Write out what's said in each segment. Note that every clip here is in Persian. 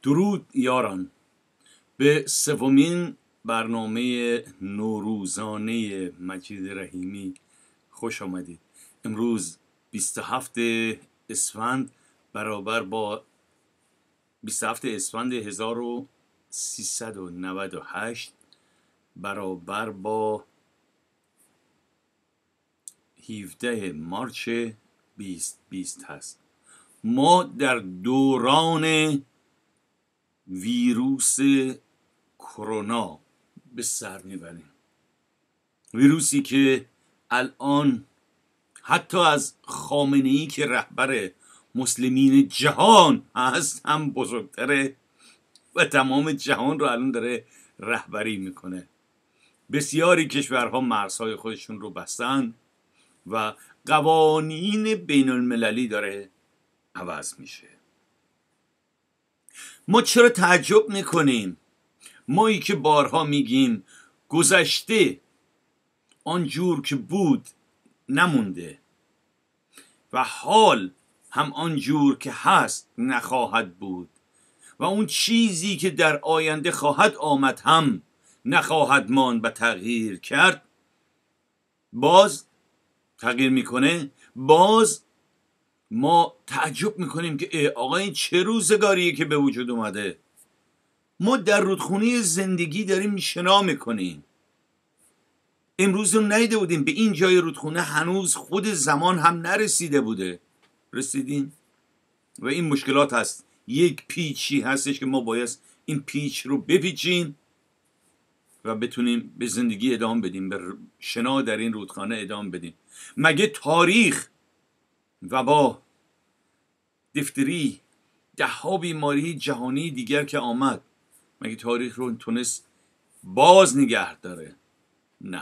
درود یاران، به سومین برنامه نوروزانه مجید رحیمی خوش آمدید. امروز 27 اسفند برابر با 27 اسفند 1398 برابر با 17 مارچ 2020 هست. ما در دوران ویروس کرونا به سر میبریم، ویروسی که الان حتی از خامنه‌ای که رهبر مسلمین جهان هست هم بزرگتره و تمام جهان رو الان داره رهبری میکنه. بسیاری کشورها مرزهای خودشون رو بستن و قوانین بین المللی داره عوض میشه. ما چرا تعجب میکنیم؟ مایی که بارها میگیم گذشته آنجور که بود نمونده و حال هم آنجور که هست نخواهد بود و اون چیزی که در آینده خواهد آمد هم نخواهد ماند و تغییر کرد، باز تغییر میکنه. باز ما تعجب میکنیم که آقا این چه روزگاریه که به وجود اومده. ما در رودخونه زندگی داریم شنا میکنیم. امروز رو ندیده بودیم به این جای رودخونه هنوز خود زمان هم نرسیده بوده. رسیدیم و این مشکلات هست. یک پیچی هستش که ما باید این پیچ رو بپیچیم و بتونیم به زندگی ادامه بدیم، به شنا در این رودخانه ادامه بدیم. مگه تاریخ وبا، دیفتری، ده‌ها بیماری جهانی دیگر که آمد، مگه تاریخ رو تونست باز نگه داره؟ نه.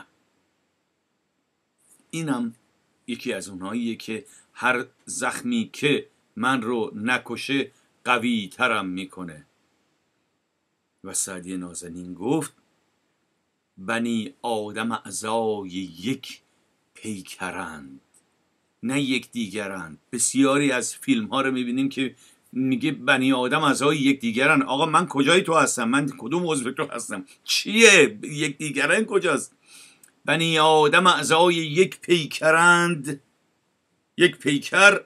اینم یکی از اونهاییه که هر زخمی که من رو نکشه قوی ترم میکنه. و سعدی نازنین گفت بنی آدم اعضای یک پیکرند نه یک دیگرند. بسیاری از فیلم ها رو میبینیم که میگه بنی آدم اعضای یک دیگرند. آقا من کجای تو هستم؟ من کدوم عضو تو هستم؟ چیه یک دیگرند؟ کجاست؟ بنی آدم اعضای یک پیکرند، یک پیکر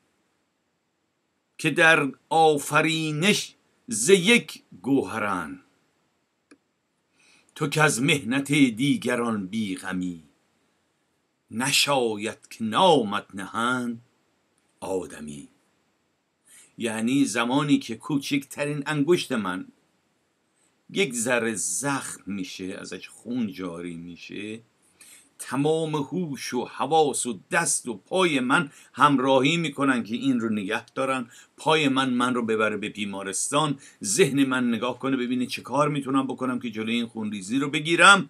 که در آفرینش ز یک گوهرند. تو که از مهنت دیگران بی غمی، نشاید که نامت نهند آدمی. یعنی زمانی که کوچکترین انگشت من یک ذره زخم میشه، ازش خون جاری میشه، تمام هوش و حواس و دست و پای من همراهی میکنن که این رو نگه دارن. پای من رو ببره به بیمارستان، ذهن من نگاه کنه ببینه چه کار میتونم بکنم که جلوی این خونریزی رو بگیرم.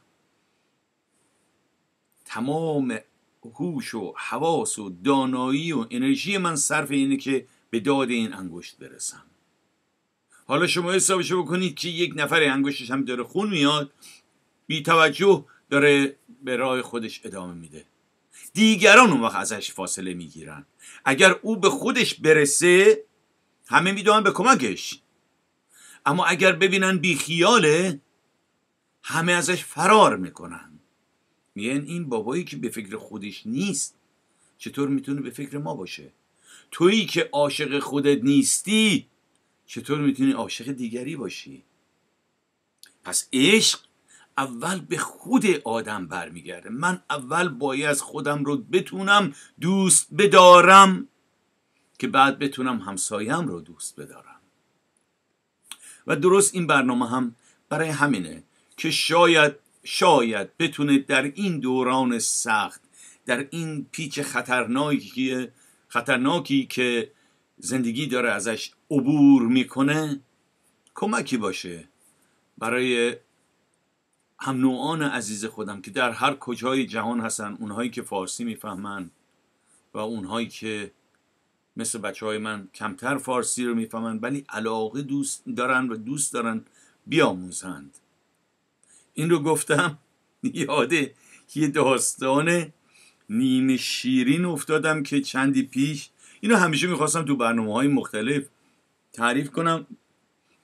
تمام هوش و حواس و دانایی و انرژی من صرف اینه که به داد این انگشت برسم. حالا شما حسابشو بکنید که یک نفر انگشتش هم داره خون میاد، بی توجه داره به راه خودش ادامه میده. دیگران اون وقت ازش فاصله میگیرن. اگر او به خودش برسه همه میدونن به کمکش، اما اگر ببینن بی خیاله همه ازش فرار میکنن. میگن این بابایی که به فکر خودش نیست چطور میتونه به فکر ما باشه؟ تویی که عاشق خودت نیستی چطور میتونی عاشق دیگری باشی؟ پس عشق اول به خود آدم برمیگرده. من اول باید خودم رو بتونم دوست بدارم که بعد بتونم همسایم رو دوست بدارم. و درست این برنامه هم برای همینه که شاید بتونه در این دوران سخت، در این پیچ خطرناکی که زندگی داره ازش عبور میکنه کمکی باشه برای هم نوعان عزیز خودم که در هر کجای جهان هستن، اونهایی که فارسی میفهمن و اونهایی که مثل بچه های من کمتر فارسی رو میفهمن ولی علاقه دوست دارن بیاموزند. این رو گفتم یاده یه داستان نیمه شیرین افتادم که چندی پیش، اینو همیشه میخواستم تو برنامه‌های مختلف تعریف کنم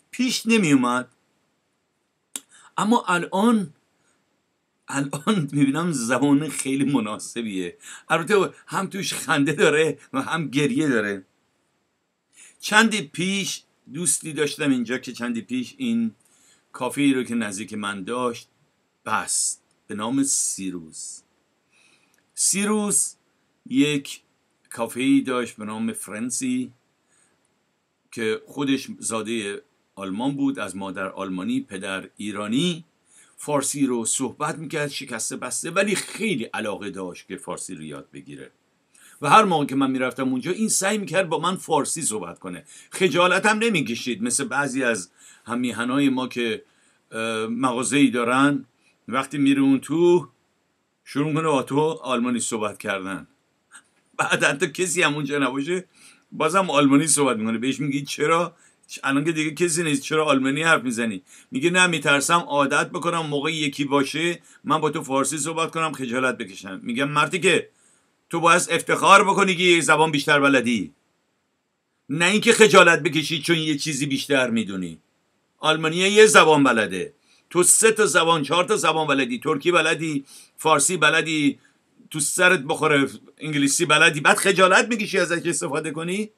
پیش نمی اومد. اما الان میبینم زبان خیلی مناسبیه. البته هم توش خنده داره و هم گریه داره. چندی پیش دوستی داشتم اینجا که چندی پیش این کافی رو که نزدیک من داشت بست، به نام سیروس. سیروس یک کافه‌ای داشت به نام فرنسی که خودش زاده آلمان بود، از مادر آلمانی پدر ایرانی. فارسی رو صحبت میکرد شکسته بسته، ولی خیلی علاقه داشت که فارسی رو یاد بگیره و هر موقع که من میرفتم اونجا این سعی میکرد با من فارسی صحبت کنه. خجالت هم نمیکشید مثل بعضی از همیهنای ما که مغازه‌ای دارن، وقتی میره اون تو شروع کنه با تو آلمانی صحبت کردن. بعد حتی کسی هم اونجا نباشه بازم آلمانی صحبت میکنه. بهش میگی چرا الان که دیگه کسی نیست چرا آلمانی حرف میزنی؟ میگه نه میترسم عادت بکنم موقع یکی باشه من با تو فارسی صحبت کنم خجالت بکشم. میگم مردی که تو باید افتخار بکنی که یه زبان بیشتر بلدی، نه اینکه خجالت بکشی چون یه چیزی بیشتر میدونی. آلمانی یه زبان بلده، تو 3 تا زبان 4 تا زبان بلدی، ترکی بلدی، فارسی بلدی، تو سرت بخوره انگلیسی بلدی، بعد خجالت میکشی ازش استفاده کنی؟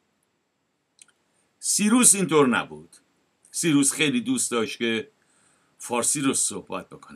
سیروس اینطور نبود. سیروس خیلی دوست داشت که فارسی رو صحبت بکنه.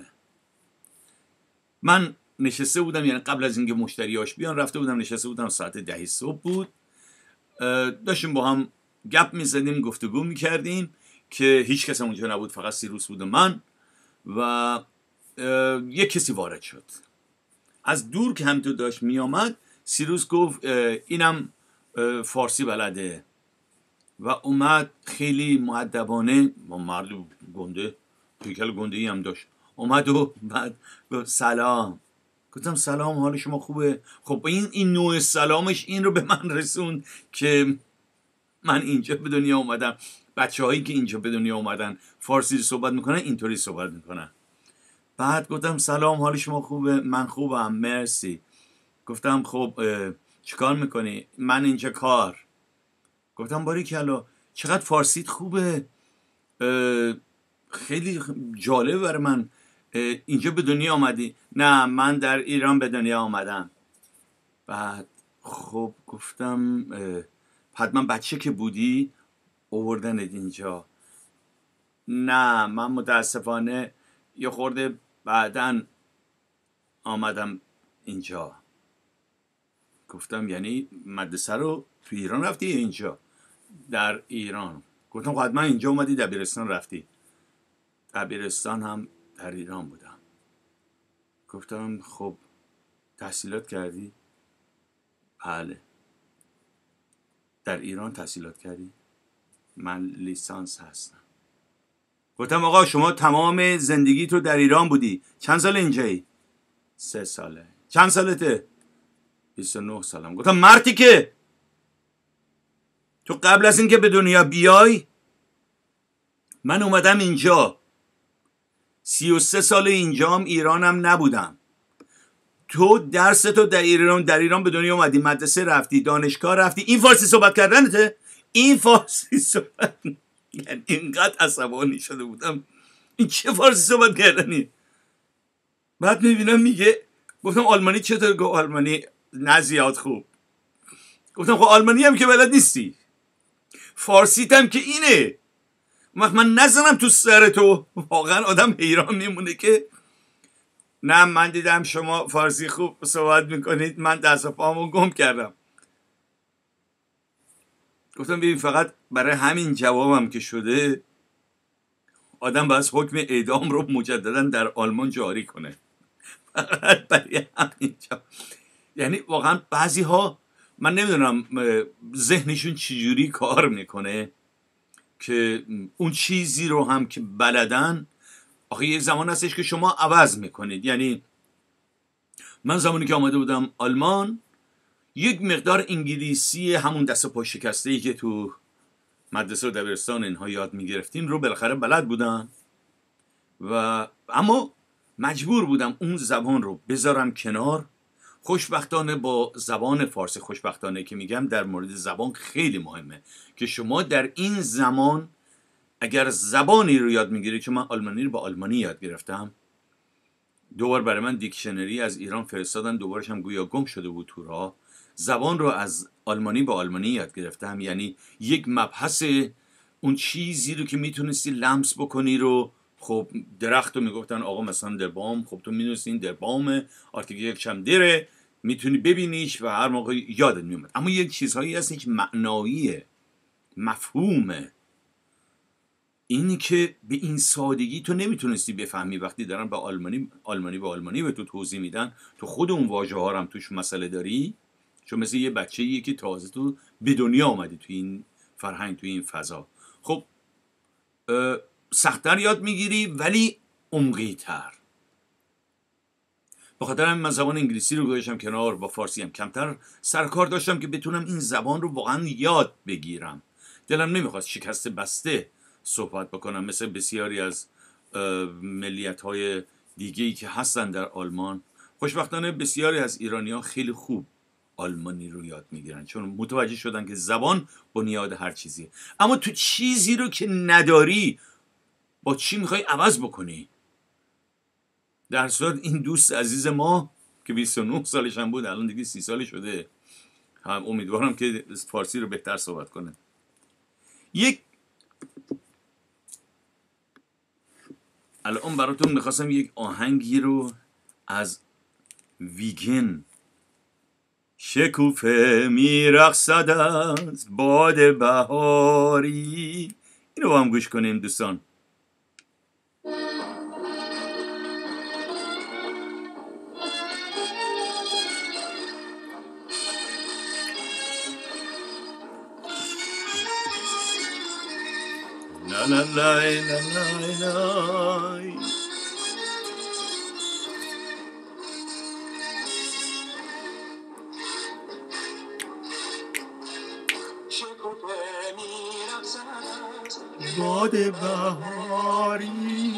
من نشسته بودم، یعنی قبل از اینکه مشتریاش بیان رفته بودم نشسته بودم، ساعت 10 صبح بود، داشتیم با هم گپ میزدیم گفتگو میکردیم که هیچ کس اونجا نبود، فقط سیروس بود و من و یک کسی وارد شد. از دور که همینطور داشت میامد سیروس گفت اینم فارسی بلده و اومد خیلی مؤدبانه، مرد گنده هیکل گنده ای هم داشت، اومد و بعد سلام. گفتم سلام، حال شما خوبه؟ خب این نوع سلامش این رو به من رسوند که من اینجا به دنیا اومدم، بچه هایی که اینجا به دنیا اومدن فارسی صحبت میکنن اینطوری صحبت میکنن. بعد گفتم سلام، حال شما خوبه؟ من خوبم مرسی. گفتم خب چیکار میکنی؟ من اینجا کار. گفتم باریکلا چقدر فارسیت خوبه، خیلی جالب برای من. اینجا به دنیا آمدی؟ نه من در ایران به دنیا آمدم. بعد خب گفتم حتما بچه که بودی آوردنت اینجا؟ نه من متاسفانه یه خورده بعداً آمدم اینجا. گفتم یعنی مدرسه رو تو ایران رفتی اینجا؟ در ایران. گفتم خب حتما اینجا اومدی دبیرستان رفتی؟ دبیرستان هم در ایران بودم. گفتم خب تحصیلات کردی؟ بله. در ایران تحصیلات کردی؟ من لیسانس هستم. گفتم آقا شما تمام زندگی تو در ایران بودی، چند سال اینجایی؟ 3 ساله. چند سالته؟ 29 سالم. گفتم مردی که تو قبل از اینکه به دنیا بیای من اومدم اینجا، 33 سال اینجام، ایرانم نبودم. تو درس تو در ایران به دنیا اومدی، مدرسه رفتی، دانشگاه رفتی، این فارسی صحبت کردنته؟ این فارسی صحبت یعنی اینقدر عصبانی شده بودم این چه فارسی صحبت کردنی. بعد میبینم میگه، گفتم آلمانی چطور؟ گفت آلمانی نه زیاد خوب. گفتم خب آلمانی هم که بلد نیستی، فارسیت هم که اینه، من نزنم تو سر تو. واقعا آدم حیران میمونه که نه من دیدم شما فارسی خوب صحبت میکنید، من دست و پامو گم کردم. گفتم ببین فقط برای همین جوابم که شده آدم باید حکم اعدام رو مجددا در آلمان جاری کنه. فقط برای همین جواب. یعنی واقعا بعضی ها من نمیدونم ذهنشون چجوری کار میکنه که اون چیزی رو هم که بلدن، آخه یک زمان هستش که شما عوض میکنید. یعنی من زمانی که آمده بودم آلمان یک مقدار انگلیسی همون دست پا شکسته‌ای که تو مدرسه و دبیرستان اینها یاد میگرفتیم رو بالاخره بلد بودم و اما مجبور بودم اون زبان رو بذارم کنار. خوشبختانه با زبان فارسی، خوشبختانه که میگم در مورد زبان خیلی مهمه که شما در این زمان اگر زبانی رو یاد میگیری، چون من آلمانی رو با آلمانی یاد گرفتم، دوبار برای من دیکشنری از ایران فرستادن، دوبارش هم گویا گم شده بود تو راه. زبان رو از آلمانی به آلمانی یاد گرفتم، یعنی یک مبحث اون چیزی رو که میتونستی لمس بکنی رو، خب درخت رو میگفتن آقا مثلا در بام، خب تو میدونستی این در بامه، آرتیکل یک هم دره، میتونی ببینیش و هر موقع یادت میومد. اما یک چیزهایی هست که معناییه، مفهومه، اینی که به این سادگی تو نمیتونستی بفهمی. وقتی دارن به آلمانی به تو توضیح میدن، تو خود اون واژه ها هم توش مسئله داری، چون مثل یه بچه‌ایه که تازه تو به دنیا آمدی تو این فرهنگ، تو این فضا. خب سخت‌تر یاد میگیری ولی عمقی تر. بخاطر همین من زبان انگلیسی رو گذاشتم کنار، با فارسی هم کمتر سرکار داشتم که بتونم این زبان رو واقعا یاد بگیرم. دلم نمیخواست شکست بسته صحبت بکنم مثل بسیاری از ملیت‌های دیگه‌ای که هستن در آلمان. خوشبختانه بسیاری از ایرانی‌ها خیلی خوب آلمانی رو یاد میگیرن، چون متوجه شدن که زبان بنیاد هر چیزیه. اما تو چیزی رو که نداری، با چی میخوای عوض بکنی؟ در صورت این دوست عزیز ما که 29 سالش هم بود، الان دیگه 30 سالی شده، هم امیدوارم که فارسی رو بهتر صحبت کنه. الان براتون میخواستم یک آهنگی رو از ویگن، شکوفه میرقصد از باد بهاری، اینو با هم گوش کنیم دوستان. لا لا لا لا لا. باد بهاری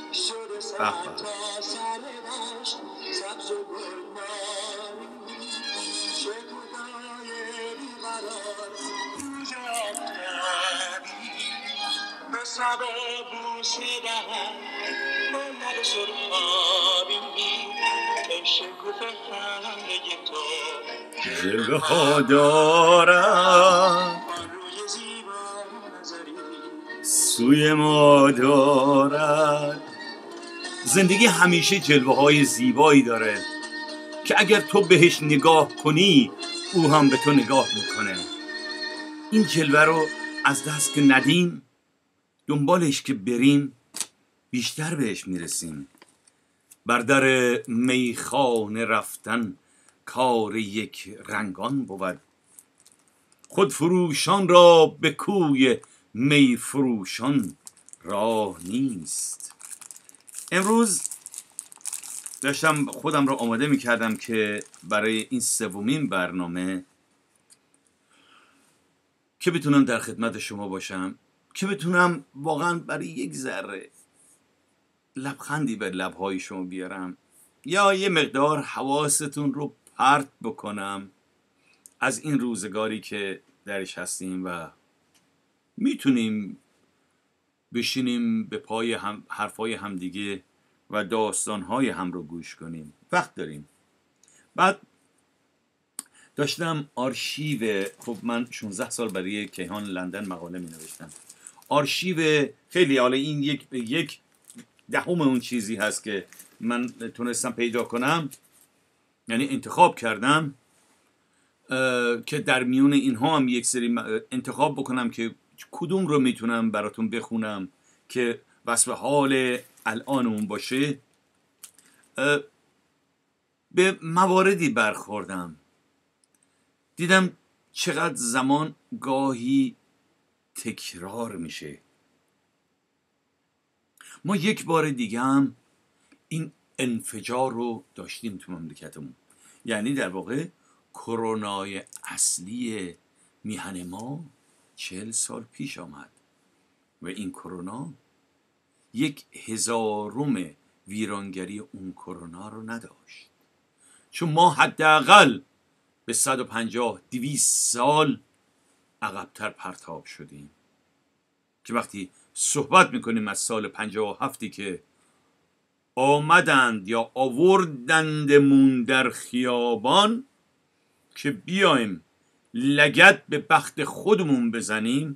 جلوه ها دارد، سوی ما دارد. زندگی همیشه جلوه های زیبایی داره که اگر تو بهش نگاه کنی، او هم به تو نگاه میکنه. این جلوه رو از دست که ندیم، دنبالش که بریم، بیشتر بهش میرسیم. بر در میخانه رفتن کار یک رنگان بود، خود فروشان را به کوی می فروشان راه نیست. امروز داشتم خودم را آماده میکردم که برای این سومین برنامه که بتونم در خدمت شما باشم، که بتونم واقعا برای یک ذره لبخندی به لبهای شما بیارم، یا یه مقدار حواستون رو پرت بکنم از این روزگاری که درش هستیم و میتونیم بشینیم به پای حرفای همدیگه و داستانهای هم رو گوش کنیم، وقت داریم. بعد داشتم آرشیو، خب من 16 سال برای کیهان لندن مقاله می نوشتم، آرشیو خیلی، حالا این یک دهم اون چیزی هست که من تونستم پیدا کنم، یعنی انتخاب کردم که در میون اینها هم یک سری انتخاب بکنم که کدوم رو میتونم براتون بخونم که وصف حال الان اون باشه. به مواردی برخوردم، دیدم چقدر زمان گاهی تکرار میشه. ما یک بار دیگه هم این انفجار رو داشتیم تو مملکتمون، یعنی در واقع کرونای اصلی میهن ما 40 سال پیش آمد و این کرونا 1000م ویرانگری اون کرونا رو نداشت، چون ما حداقل به 150-200 سال عقبتر پرتاب شدیم که وقتی صحبت میکنیم از سال 57 که آمدند یا آوردندمون در خیابان که بیایم لگد به بخت خودمون بزنیم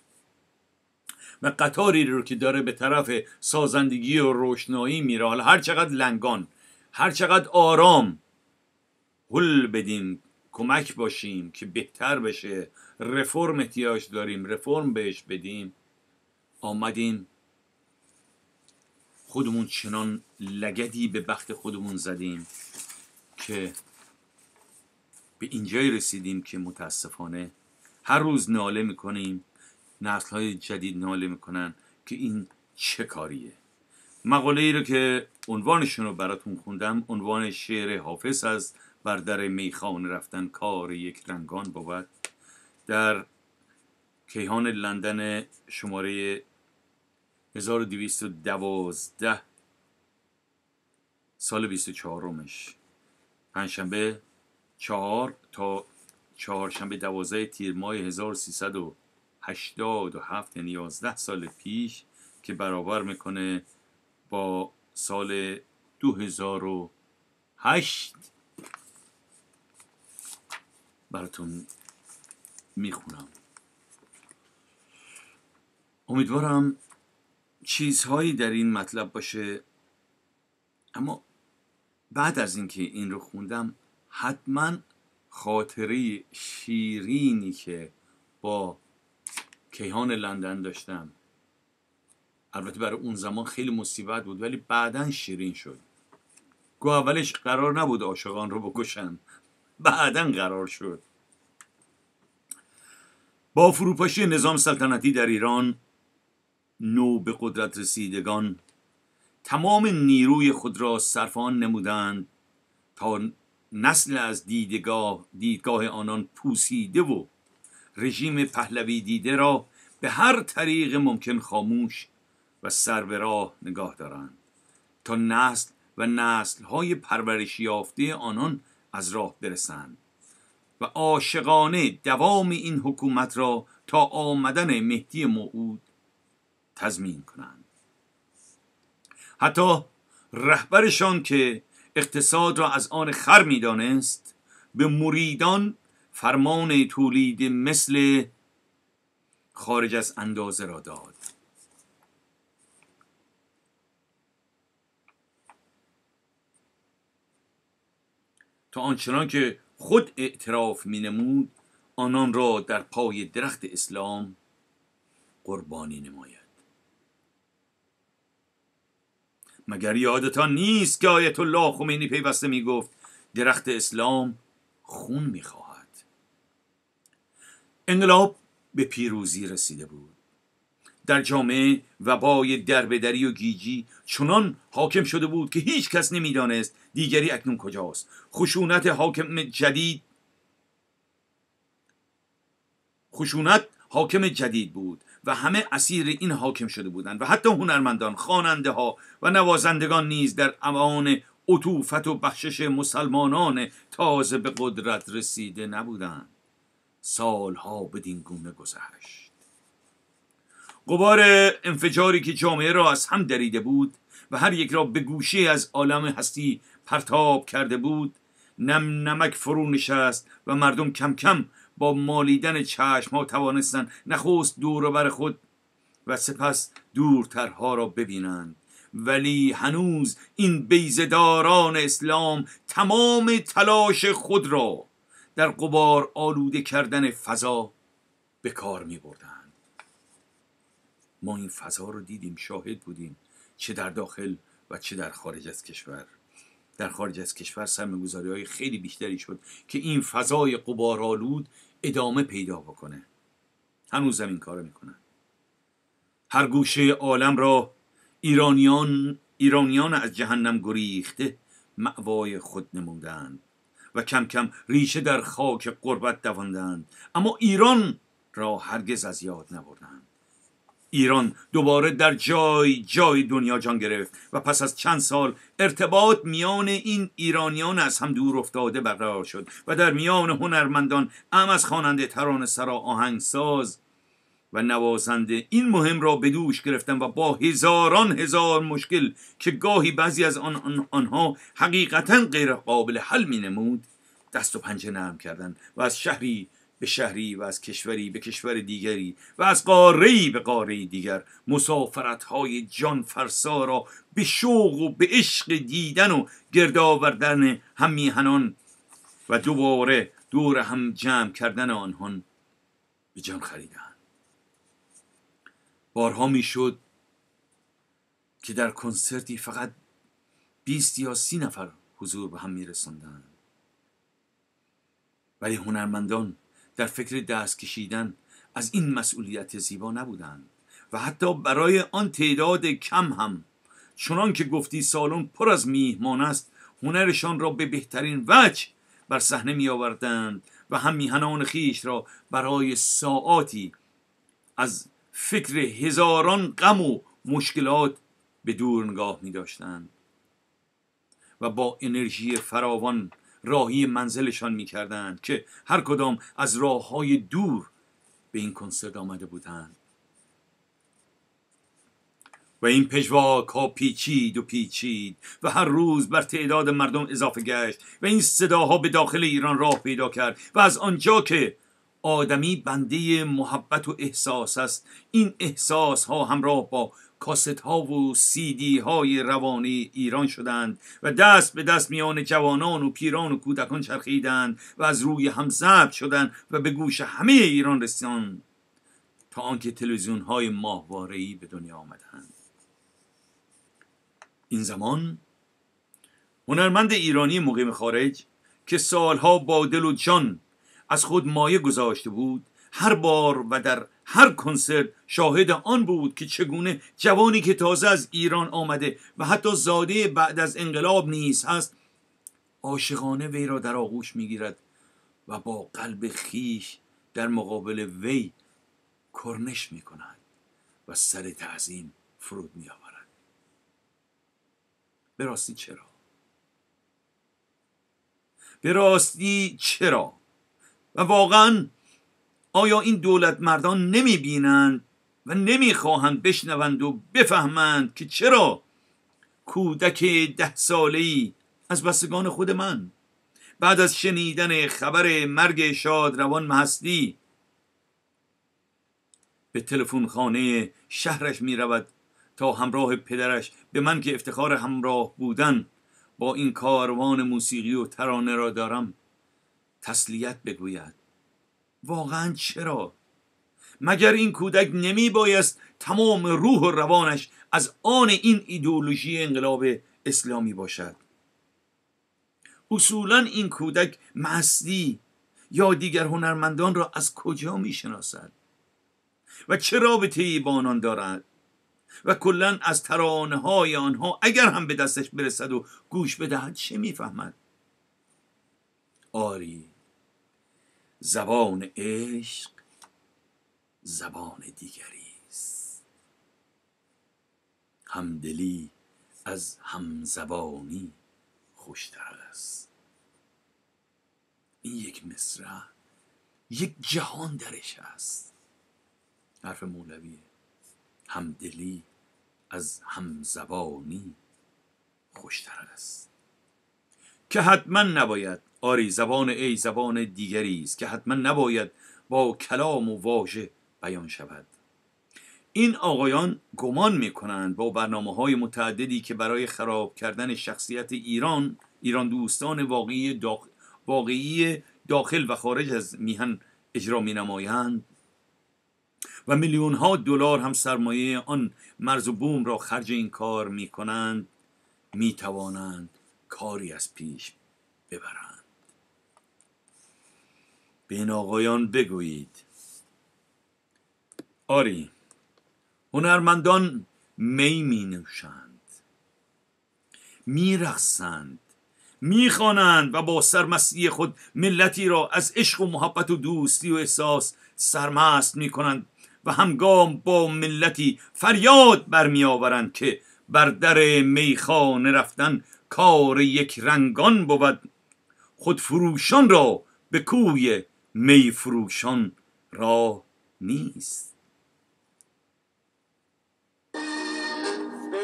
و قطاری رو که داره به طرف سازندگی و روشنایی میره، حالا هر چقدر لنگان، هر چقدر آرام هل بدیم، کمک باشیم که بهتر بشه، رفرم احتیاج داریم، رفرم بهش بدیم. آمدیم خودمون چنان لگدی به بخت خودمون زدیم که به اینجای رسیدیم که متاسفانه هر روز ناله میکنیم، نسل‌های جدید ناله میکنن که این چه کاریه. مقاله ای رو که عنوانشون رو براتون خوندم، عنوان شعر حافظ است، بر در میخانه رفتن کار یک رنگان بود، در کیهان لندن شماره 1212 سال 24مش، پنجشنبه 4 تا چهارشنبه 12 تیر ماه 1387، یعنی 11 سال پیش، که برابر میکنه با سال 2008. براتون میخونم. امیدوارم چیزهایی در این مطلب باشه، اما بعد از اینکه این رو خوندم حتما خاطره شیرینی که با کیهان لندن داشتم، البته برای اون زمان خیلی مصیبت بود ولی بعداً شیرین شد. گو اولش قرار نبود عاشقان رو بکشن، بعداً قرار شد. با فروپاشی نظام سلطنتی در ایران، نو به قدرت رسیدگان تمام نیروی خود را صرف آن نمودند تا نسل از دیدگاه آنان پوسیده و رژیم پهلوی دیده را به هر طریق ممکن خاموش و سر به راه نگاه دارند تا نسل و نسل‌های پرورش یافته آنان از راه برسند و عاشقانه دوام این حکومت را تا آمدن مهدی موعود تضمین کنند. حتی رهبرشان که اقتصاد را از آن خر می‌دانست، به مریدان فرمان تولید مثل خارج از اندازه را داد. تا آنچنان که خود اعتراف می‌نمود آنان را در پای درخت اسلام قربانی نماید. مگر یادتان نیست که آیت الله خمینی پیوسته میگفت درخت اسلام خون میخواهد. انقلاب به پیروزی رسیده بود. در جامعه وبای دربدری و گیجی چنان حاکم شده بود که هیچ کس نمیدانست دیگری اکنون کجاست. خشونت حاکم جدید بود و همه اسیر این حاکم شده بودند و حتی هنرمندان، خواننده ها و نوازندگان نیز در امان عطوفت و بخشش مسلمانان تازه به قدرت رسیده نبودند. سالها بدین گونه گذشت. غبار انفجاری که جامعه را از هم دریده بود و هر یک را به گوشه از عالم هستی پرتاب کرده بود، نمک فرو نشست و مردم کم کم با مالیدن چشم ها توانستند نخست دور و بر خود و سپس دورترها را ببینند. ولی هنوز این بیزه‌داران اسلام تمام تلاش خود را در غبار آلوده کردن فضا به کار می بردند. ما این فضا رو دیدیم، شاهد بودیم، چه در داخل و چه در خارج از کشور. در خارج از کشور سرمایه‌گذاری‌های خیلی بیشتری شد که این فضای غبارآلود ادامه پیدا بکنه. هنوز این کارو میکنن. هر گوشه عالم را ایرانیان از جهنم گریخته مأوای خود نمودند و کم کم ریشه در خاک غربت دواندند، اما ایران را هرگز از یاد نبردند. ایران دوباره در جای دنیا جان گرفت و پس از چند سال ارتباط میان این ایرانیان از هم دور افتاده برقرار شد و در میان هنرمندان، از خواننده، ترانه‌سرا، آهنگساز و نوازنده این مهم را به دوش گرفتن و با هزاران هزار مشکل که گاهی بعضی از آنها حقیقتا غیر قابل حل می نمود دست و پنجه نرم کردند و از شهری به شهری و از کشوری به کشور دیگری و از قاره‌ای به قاره دیگر مسافرت‌های جان فرسا را به شوق و به عشق دیدن و گرد آوردن هم میهنان و دوباره دور هم جمع کردن آنها به جان خریدند. بارها میشد که در کنسرتی فقط 20 یا 30 نفر حضور به هم میرساندند، ولی هنرمندان در فکر دست کشیدن از این مسئولیت زیبا نبودند و حتی برای آن تعداد کم هم، چنان که گفتی سالن پر از میهمان است، هنرشان را به بهترین وجه بر صحنه می آوردند و هم میهنان خیش را برای ساعاتی از فکر هزاران غم و مشکلات به دور نگاه می داشتند و با انرژی فراوان راهی منزلشان می کردند که هر کدام از راههای دور به این کنسرت آمده بودند. و این پژواک ها پیچید و پیچید و هر روز بر تعداد مردم اضافه گشت و این صداها به داخل ایران راه پیدا کرد و از آنجا که آدمی بنده محبت و احساس است، این احساس ها همراه با کاست ها و سی دی های روانی ایران شدند و دست به دست میان جوانان و پیران و کودکان چرخیدند و از روی هم ضبط شدند و به گوش همه ایران رسیدند تا آنکه تلویزیون های ماهواره‌ای به دنیا آمدند. این زمان هنرمند ایرانی مقیم خارج که سالها با دل و جان از خود مایه گذاشته بود، هر بار و در هر کنسرت شاهد آن بود که چگونه جوانی که تازه از ایران آمده و حتی زاده بعد از انقلاب نیز هست، عاشقانه وی را در آغوش میگیرد و با قلب خیش در مقابل وی کرنش میکند و سر تعظیم فرود میآورد. به راستی چرا؟ به راستی چرا؟ و واقعا آیا این دولت مردان نمی بینند و نمی خواهند بشنوند و بفهمند که چرا کودک 10 ساله‌ای از بستگان خود من بعد از شنیدن خبر مرگ شادروان محصلی به تلفن خانه شهرش می رود تا همراه پدرش به من که افتخار همراه بودن با این کاروان موسیقی و ترانه را دارم تسلیت بگوید؟ واقعا چرا؟ مگر این کودک نمی بایست تمام روح و روانش از آن این ایدئولوژی انقلاب اسلامی باشد؟ اصولا این کودک محصلی یا دیگر هنرمندان را از کجا می شناسد و چه رابطه‌ای با آنان دارد و کلا از ترانه های آنها اگر هم به دستش برسد و گوش بدهد چه میفهمد؟ آری، زبان عشق زبان دیگری است. همدلی از همزبانی خوشتر است. این یک مصرع یک جهان درش است. حرف مولویه. همدلی از همزبانی خوشتر است. که حتما نباید، آری زبان ای زبان دیگری است که حتما نباید با کلام و واژه بیان شود. این آقایان گمان میکنند با برنامه‌های متعددی که برای خراب کردن شخصیت ایران دوستان واقعی داخل و خارج از میهن اجرا مینمایند و میلیون ها دلار هم سرمایه آن مرز و بوم را خرج این کار میکنند، میتوانند کاری از پیش ببرند. به این آقایان بگویید آری، هنرمندان می می نوشند، می رقصند، می خوانند و با سرمستی خود ملتی را از عشق و محبت و دوستی و احساس سرمست می کنند و همگام با ملتی فریاد برمی آورند که بر در میخانه رفتن کار یک رنگان بود، خود فروشان را به کوی می فروشان راه نیست.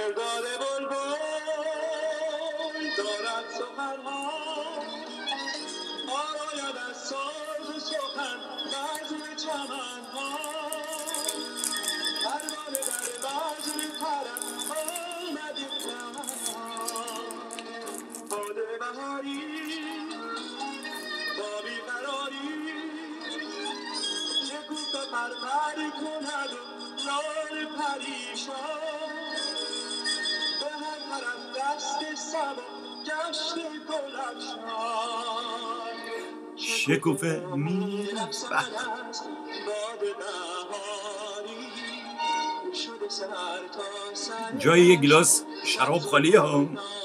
نگار بلبل دارد سخنها آراید از ساز و سخن بزم چمنها پروانه در بزم پرم آمد تنها باد بهاری با بیقراری شکوفه پرپر کند و نار پریشان به هر طرف دست سبا گشت گل افشان شکوفه میرقصد از باد بهاری شده سر تا سر جای یه گلاس شراب خالیه ها.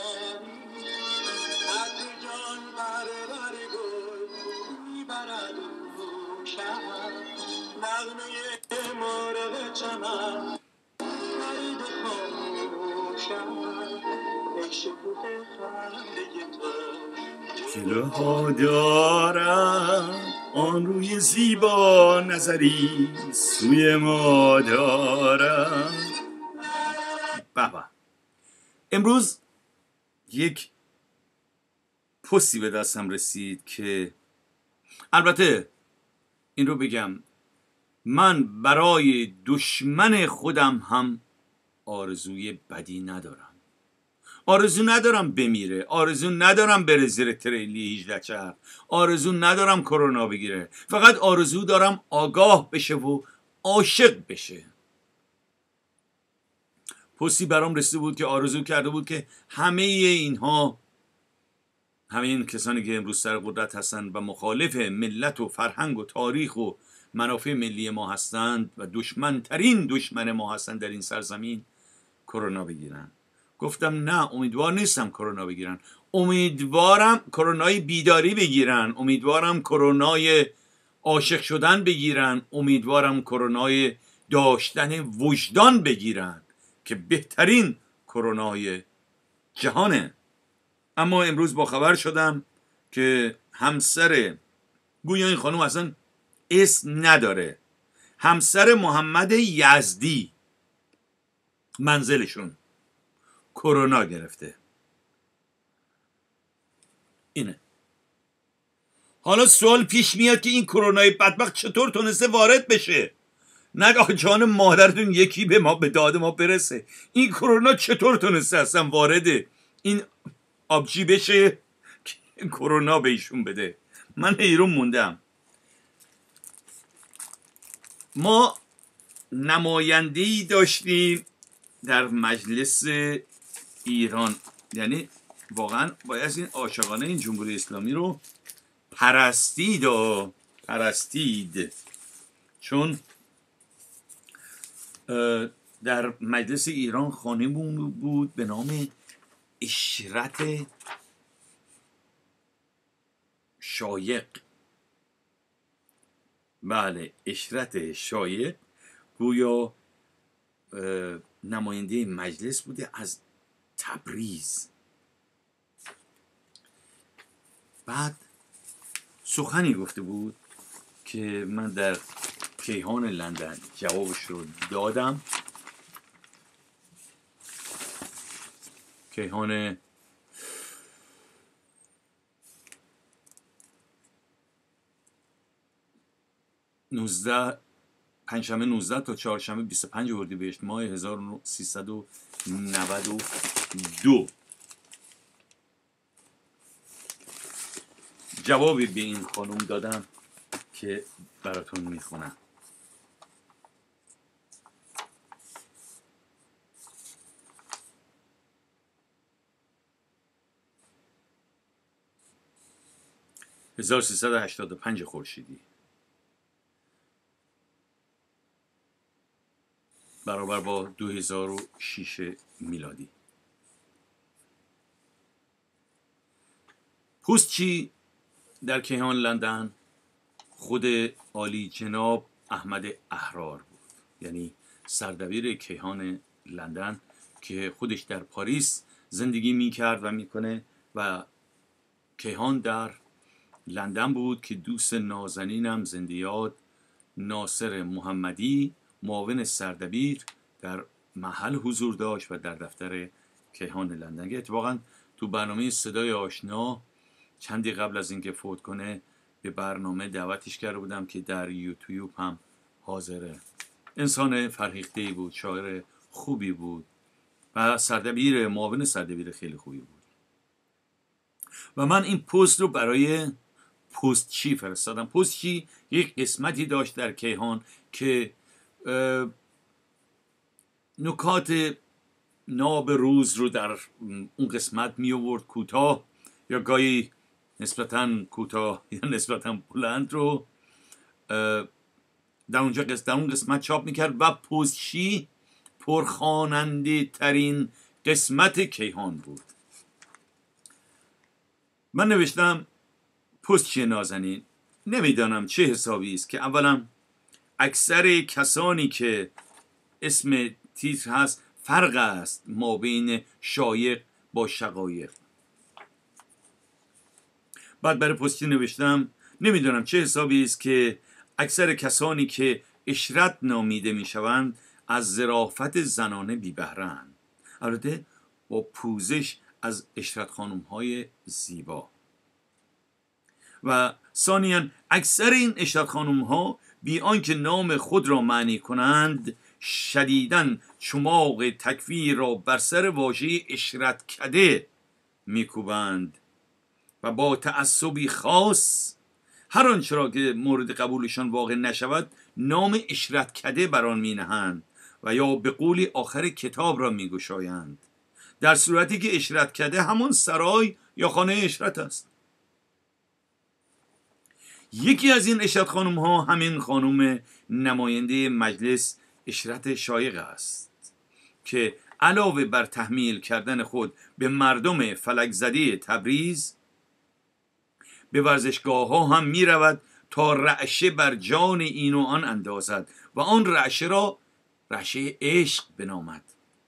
جلوه ها دارم آن روی زیبا نظری سوی ما دارم. بابا امروز یک پستی به دستم رسید که البته این رو بگم من برای دشمن خودم هم آرزوی بدی ندارم. آرزو ندارم بمیره، آرزو ندارم بره زیر تریلی 18 چرخ، آرزو ندارم کرونا بگیره، فقط آرزو دارم آگاه بشه و عاشق بشه. پستی برام رسیده بود که آرزو کرده بود که همه این کسانی که امروز سر قدرت هستند و مخالف ملت و فرهنگ و تاریخ و منافع ملی ما هستند و دشمنترین دشمن ما هستند در این سرزمین کرونا بگیرن. گفتم نه، امیدوار نیستم کرونا بگیرن، امیدوارم کرونای بیداری بگیرن، امیدوارم کرونای عاشق شدن بگیرن، امیدوارم کرونای داشتن وجدان بگیرن که بهترین کرونای جهانه. اما امروز با خبر شدم که همسر، گویا این خانم اصلا اسم نداره، همسر محمد یزدی منزلشون کرونا گرفته. اینه. حالا سوال پیش میاد که این کرونای بدبخت چطور تونسته وارد بشه؟ نگاه جان مادرتون یکی به داد ما برسه. این کرونا چطور تونسته اصلا وارد این آبجی بشه که کرونا بهشون بده؟ من حیرون موندم. ما نماینده‌ای داشتیم در مجلس ایران، یعنی واقعا باید این عاشقانه این جمهوری اسلامی رو پرستید، چون در مجلس ایران خانمون بود به نام اشرت شایق. بله، اشرت شایق گویا نماینده مجلس بوده از تبریز. بعد سخنی گفته بود که من در کیهان لندن جوابش رو دادم. کیهان پنجشنبه 19 تا چهارشنبه 25 اردیبهشت ماه 1392 جوابی به این خانم دادم که براتون میخونم. « 1385 خورشیدی برابر با 2006 میلادی. پوستچی در کیهان لندن خود عالی جناب احمد احرار بود، یعنی سردبیر کیهان لندن که خودش در پاریس زندگی میکرد و میکنه و کیهان در لندن بود که دوست نازنینم زنده یاد ناصر محمدی معاون سردبیر در محل حضور داشت و در دفتر کیهان لندن. اتفاقا تو برنامه صدای آشنا چندی قبل از اینکه فوت کنه به برنامه دعوتش کرده بودم که در یوتیوب هم حاضره. انسان فرهیخته‌ای بود، شاعر خوبی بود و معاون سردبیر خیلی خوبی بود. و من این پست رو برای پستچی فرستادم. پستچی یک قسمتی داشت در کیهان که نکات ناب روز رو در اون قسمت می آورد، کوتاه یا گاهی نسبتاً کوتاه یا نسبتاً بلند رو در اون قسمت چاپ میکرد و پستچی پرخواننده ترین قسمت کیهان بود. من نوشتم پستچی نازنین، نمیدانم چه حسابی است که اولا اکثر کسانی که اسم تیتر هست فرق است ما بین شایق با شقایق. بعد برای پستچی نوشتم نمیدانم چه حسابی است که اکثر کسانی که اشرت نامیده میشوند از ظرافت زنانه بی بهره‌اند، البته با پوزش از اشرت خانم های زیبا. و ثانیاً اکثر این اشرت خانم ها بی آنکه نام خود را معنی کنند شدیداً چماق تکفیر را بر سر واژه اشرت کده میکوبند و با تعصبی خاص هر آنچه را که مورد قبولشان واقع نشود نام اشرت کده بر آن مینهند و یا به قولی آخر کتاب را میگشایند، در صورتی که اشرت کده همان سرای یا خانه اشرت است. یکی از این اشرت خانم ها همین خانم نماینده مجلس اشرت شایق است که علاوه بر تحمیل کردن خود به مردم فلک زده تبریز به ورزشگاه ها هم می رود تا رعشه بر جان این و آن اندازد و آن رعشه را رعشه عشق بنامد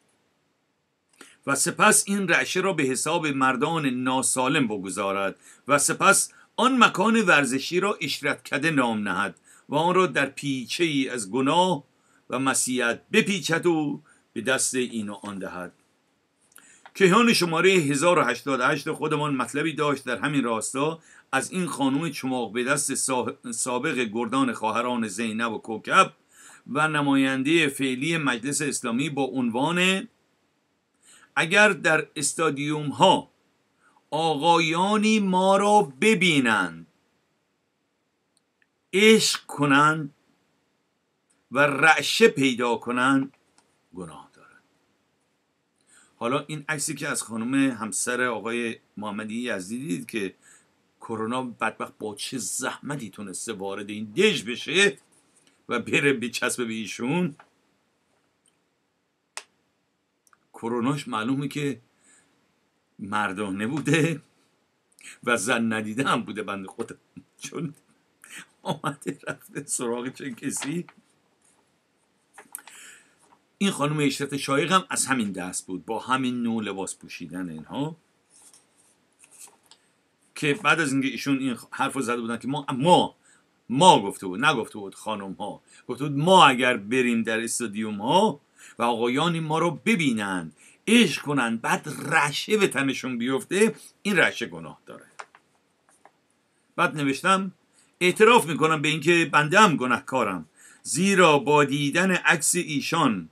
و سپس این رعشه را به حساب مردان ناسالم بگذارد و سپس آن مکان ورزشی را اشرت کده نام نهد و آن را در پیچه ای از گناه و معصیت بپیچد و به دست این و آن دهد. کیهان شماره 1088 خودمان مطلبی داشت در همین راستا از این خانم چماق به دست سابق گردان خواهران زینب و کوکب و نماینده فعلی مجلس اسلامی با عنوان اگر در استادیوم ها آقایانی ما را ببینند عشق کنند و رعشه پیدا کنند گناه دارند. حالا این عکسی که از خانم همسر آقای محمدی یزدی دید که کرونا بدبخت با چه زحمتی تونسته وارد این دژ بشه و بره بچسبه به ایشون. کروناش معلومه که مردانه بوده و زن ندیده هم بوده بنده خدا، چون آمده رفته سراغ چه کسی. این خانم اشرت شایق هم از همین دست بود، با همین نوع لباس پوشیدن اینها، که بعد از اینکه ایشون این حرف رو زده بودن که ما گفته بود، نگفته بود خانم ها، گفته بود ما اگر بریم در استادیوم ها و آقایانی ما رو ببینند عشق کنند بعد رعشه به تنشون بیفته، این رعشه گناه داره. بعد نوشتم اعتراف میکنم به اینکه بنده هم گناهکارم، زیرا با دیدن عکس ایشان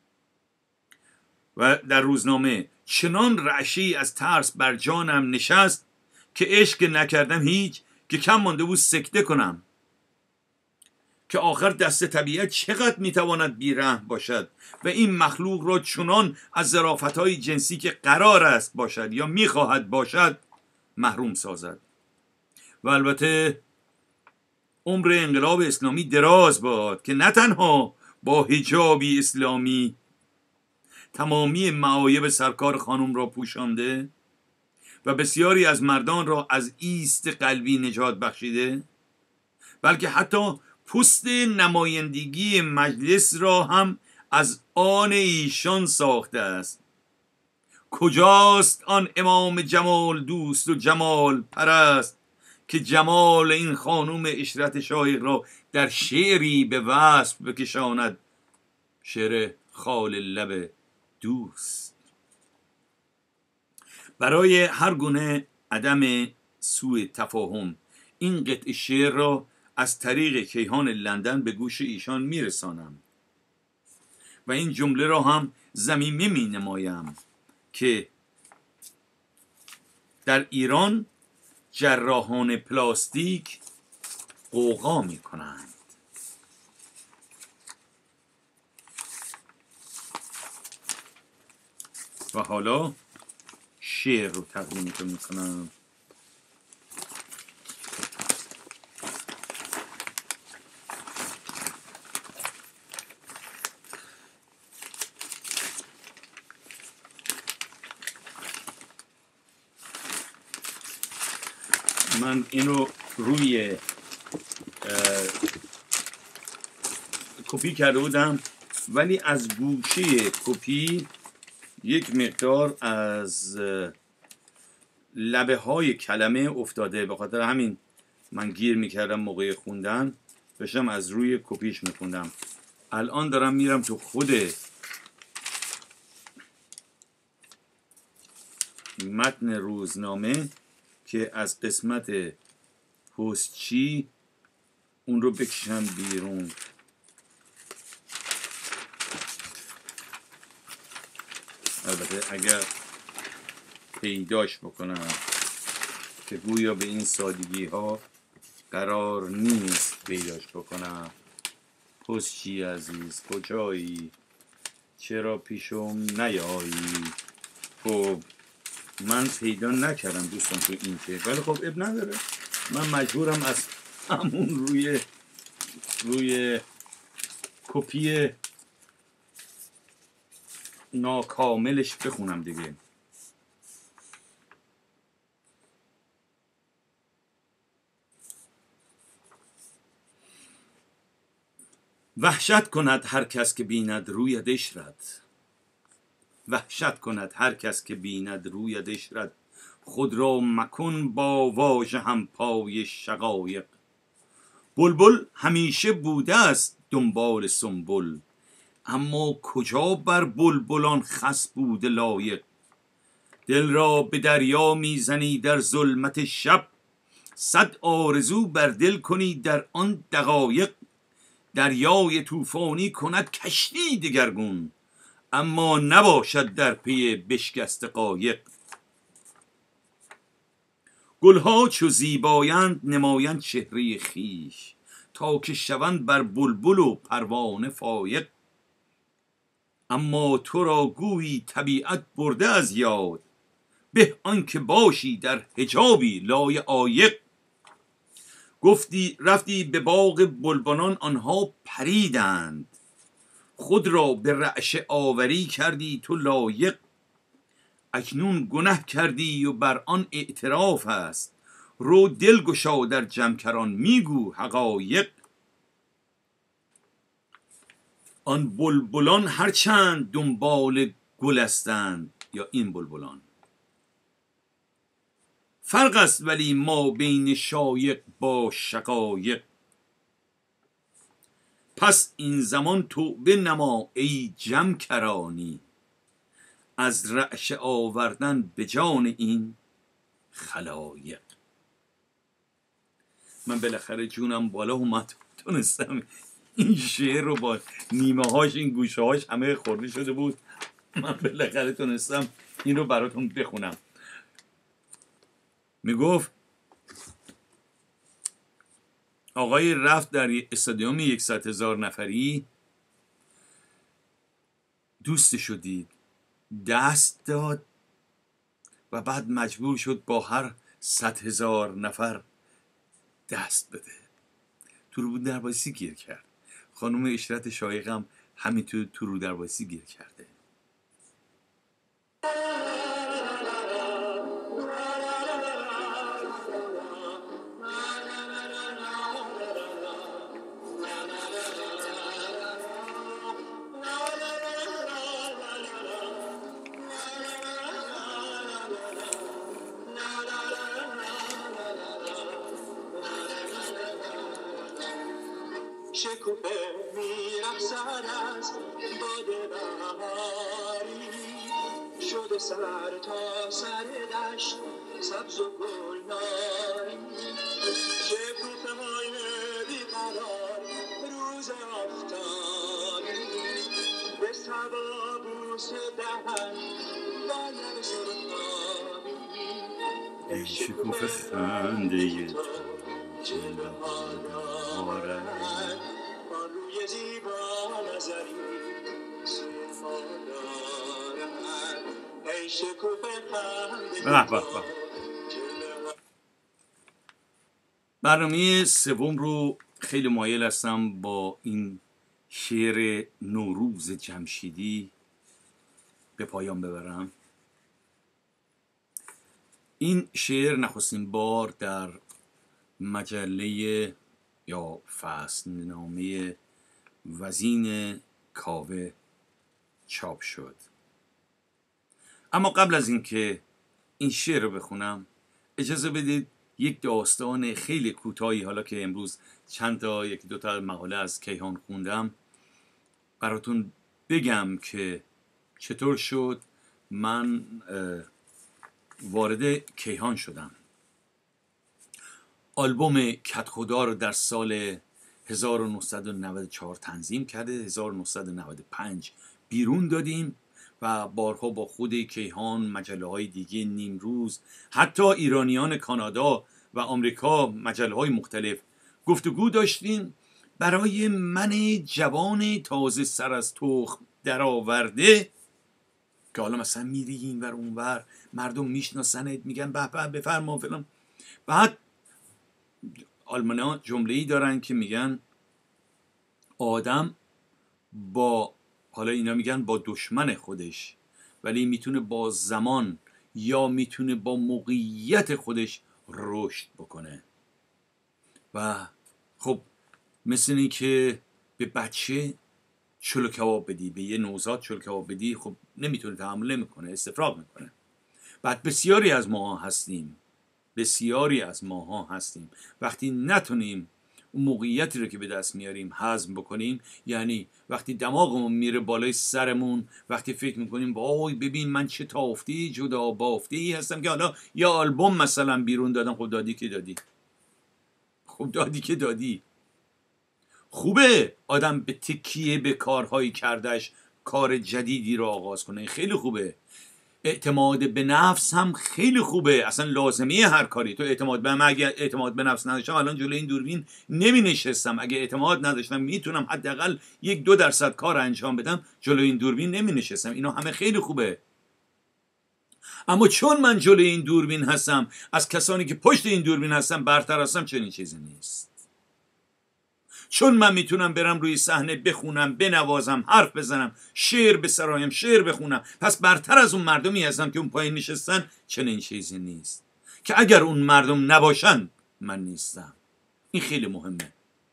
و در روزنامه چنان رعشه‌ای از ترس بر جانم نشست که عشق نکردم هیچ، که کم مانده بود سکته کنم، که آخر دست طبیعت چقدر میتواند بیرحم باشد و این مخلوق را چنان از ظرافت‌های جنسی که قرار است باشد یا میخواهد باشد محروم سازد. و البته عمر انقلاب اسلامی دراز باد که نه تنها با حجابی اسلامی تمامی معایب سرکار خانم را پوشانده و بسیاری از مردان را از ایست قلبی نجات بخشیده، بلکه حتی پست نمایندگی مجلس را هم از آن ایشان ساخته است. کجاست آن امام جمال دوست و جمال پرست که جمال این خانم اشرت شایق را در شعری به وصف بکشاند؟ شعر خال لب دوست. برای هر گونه عدم سوء تفاهم این قطع شعر را از طریق کیهان لندن به گوش ایشان میرسانم و این جمله را هم ضمیمه می نمایم که در ایران جراحان پلاستیک غوغا می کنند. و حالا شعر رو تقدیمتون می کنم. من اینو روی کپی کرده بودم ولی از گوشه کپی یک مقدار از لبه های کلمه افتاده، به خاطر همین من گیر میکردم موقع خوندن، داشتم از روی کپیش میخوندم. الان دارم میرم تو خود متن روزنامه که از قسمت پستچی اون رو بکشم بیرون. البته اگر پیداش بکنم که گویا به این سادگی ها قرار نیست پیداش بکنم. پستچی عزیز کجایی؟ چرا پیشم نیایی؟ خب من پیدا نکردم دوستان تو این که، ولی خب اب نداره، من مجبورم از همون روی کپی ناکاملش بخونم دیگه. وحشت کند هر کس که بیند روی عشرت، وحشت کند هر کس که بیند روی عشرت، خود را مکن با واژه هم پای شقایق. بلبل همیشه بوده است دنبال سنبل، اما کجا بر بلبلان خس بوده لایق. دل را به دریا میزنی در ظلمت شب، صد آرزو بر دل کنی در آن دقایق. دریای طوفانی کند کشتی دگرگون، اما نباشد در پی بشکست قایق. گلها چو زیبایند نمایند چهره خویش، تا که شوند بر بلبل و پروانه فایق. اما تو را گویی طبیعت برده از یاد، به آنکه باشی در حجابی لای عایق. گفتی رفتی به باغ بلبلان آنها پریدند، خود را به رعشه آوری کردی تو لایق. اکنون گنه کردی و بر آن اعتراف است، رو دل گشا در جمکران میگو حقایق. آن بلبلان هرچند دنبال گل هستند، یا این بلبلان فرق است ولی ما بین شایق با شقایق. پس این زمان توبه نما ای جمکرانی، از رعشه آوردن به جان این خلایق. من بالاخره جونم بالا اومد، تونستم این شعر رو با نیمه هاش، این گوشه هاش همه خورده شده بود، من بالاخره تونستم این رو براتون بخونم. میگفت آقای رفت در استادیوم 100,000 نفری، دوستشو دید، دست داد و بعد مجبور شد با هر 100,000 نفر دست بده. تو رو دربایسی گیر کرد. خانم اشرت شایقم همین تو رو دربایسی گیر کرده. شکوفه میرقصد از باد شده سر تا سر دشت سبز و گلناری شکوفه های بیقرار روز آفتابی به سبا بوس دهن با لب سرخابی ای شکوفه خنده تو جلوه ها دارد آن روی زیبا نظری سرما دارد ای شکوفه خنده به به تو به. جلوه ها برنامه سوم رو خیلی مایل هستم با این شعر نوروز جمشیدی به پایان ببرم. این شعر نخستین بار در مجله یا فصلنامه وزین کاوه چاپ شد. اما قبل از اینکه این شعر رو بخونم اجازه بدید یک داستان خیلی کوتاهی، حالا که امروز چند تا یک دو تا مقاله از کیهان خوندم، براتون بگم که چطور شد من وارد کیهان شدم. آلبوم کت خدا رو در سال 1994 تنظیم کرده، 1995 بیرون دادیم و بارها با خود کیهان، مجله های دیگه، نیمروز، حتی ایرانیان کانادا و آمریکا، مجله های مختلف گفتگو داشتیم برای من جوان تازه سر از تخم درآورده که حالا مثلا میری این ور اون ور، مردم میشناسنت، میگن به به بفرما فلان. بعد آلمان‌ها جمله‌ای دارن که میگن آدم با، حالا اینا میگن با دشمن خودش، ولی میتونه با زمان یا میتونه با موقعیت خودش رشد بکنه. و خب مثل این که به بچه چلو کباب بدی، به یه نوزاد چلو کباب بدی، خب نمیتونه، تحمل نمیکنه، استفراغ میکنه. بعد بسیاری از ماها هستیم وقتی نتونیم اون موقعیتی رو که به دست میاریم هضم بکنیم، یعنی وقتی دماغمون میره بالای سرمون، وقتی فکر میکنیم وای ببین من چه تافتی جدا بافتی هستم که حالا یا آلبوم مثلا بیرون دادم، خب دادی که دادی. خوبه آدم به تکیه به کارهایی کردش کار جدیدی رو آغاز کنه، خیلی خوبه. اعتماد به نفس هم خیلی خوبه، اصلا لازمه هر کاری. تو اعتماد به، من اگه اعتماد به نفس نداشتم الان جلوی این دوربین نمی نشستم. اگه اعتماد نداشتم میتونم حداقل 1-2% کار انجام بدم، جلوی این دوربین نمی نشستم. اینا همه خیلی خوبه. اما چون من جلوی این دوربین هستم، از کسانی که پشت این دوربین هستم برتر هستم، چنین چیزی نیست. چون من میتونم برم روی صحنه بخونم، بنوازم، حرف بزنم، شعر بسرایم، شعر بخونم، پس برتر از اون مردمی هستم که اون پایین نشستن، چنین چیزی نیست. که اگر اون مردم نباشن من نیستم. این خیلی مهمه.